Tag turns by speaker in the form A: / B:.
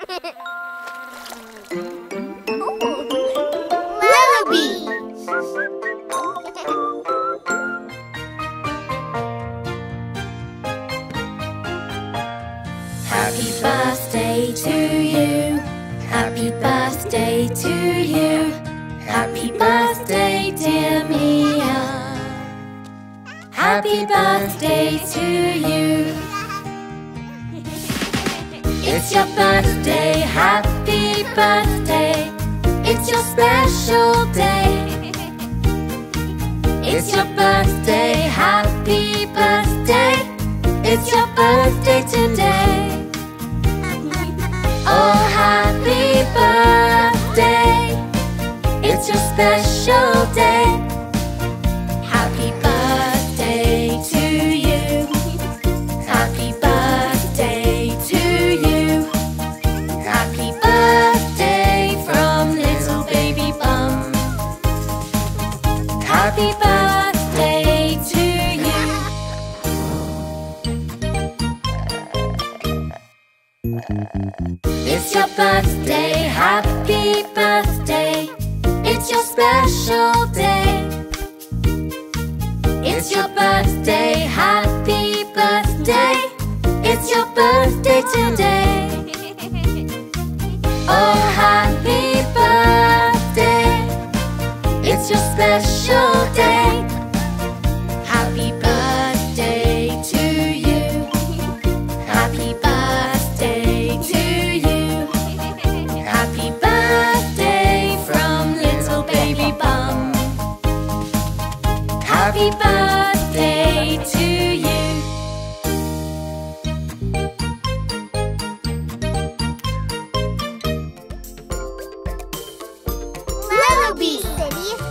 A: Happy birthday to you. Happy birthday to you. Happy birthday, dear Mia. Happy birthday to you. It's your birthday, happy birthday. It's your special day. It's your birthday, happy birthday. It's your birthday today. Oh, happy birthday. It's your special day. Happy birthday to you. Happy birthday to you. Happy birthday from little baby Bum. Happy birthday to you. It's your birthday, happy birthday. It's your special day. It's your birthday, happy birthday. It's your birthday today. Oh, happy birthday. It's your special day. Happy birthday to you. Happy birthday to you. Happy birthday from little baby Bum. Happy birthday to you.
B: Lullaby City